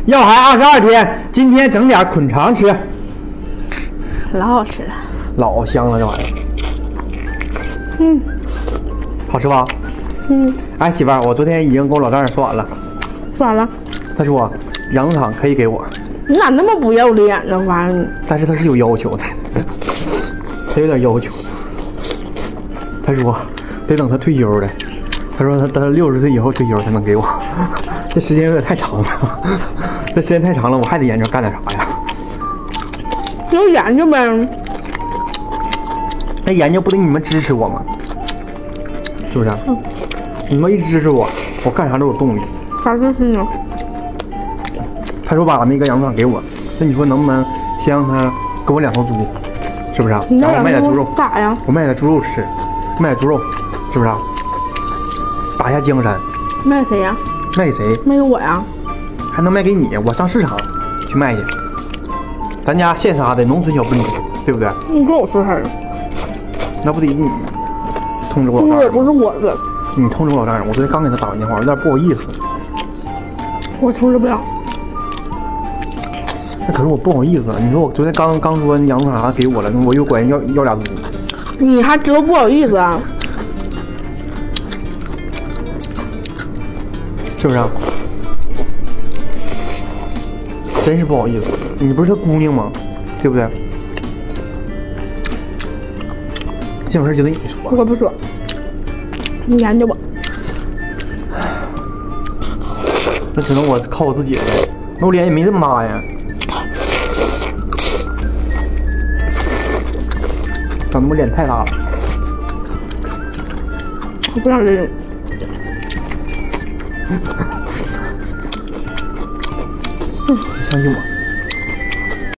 要孩22天，今天整点捆肠吃， 老好吃了， 老香了这玩意儿。 嗯， 好吃吧？ 嗯。 哎，媳妇儿，我昨天已经跟我老丈人说完了。 说完了。 他说羊肠可以给我。 你咋那么不要脸呢？完了。 但是他是有要求的，他有点要求。他说得等他退休了。他说他60岁以后退休才能给我。这时间有点太长了，这时间太长了，我还得研究干点啥呀？ 就研究呗。 那研究不得你们支持我吗？是不是？你们一支持我，我干啥都有动力。 啥支持呢？ 他说把那个羊肠给我，那你说能不能先让他给我2头猪，是不是？然后我卖点猪肉干啥呀？ 我卖点猪肉吃，卖点猪肉，是不是？打下江山。 卖给谁呀？ 卖给谁？ 卖给我呀。 还能卖给你？我上市场去卖去。咱家现杀的农村小不离，对不对？ 你跟我说事儿。 那不得你通知我老丈人？ 不是我的。 你通知我老丈人，我昨天刚给他打完电话，有点不好意思。 我通知不了。 那可是我不好意思啊！你说我昨天刚说羊肠啥给我了，我又管人要俩猪。 你还知道不好意思啊？ 是不是？真是不好意思，你不是他姑娘吗？对不对？这种事就得你说。 我不说，你研究吧。 那只能我靠我自己了，那我脸也没这么大呀。长得我脸太大了。 我不想认。 你相信我。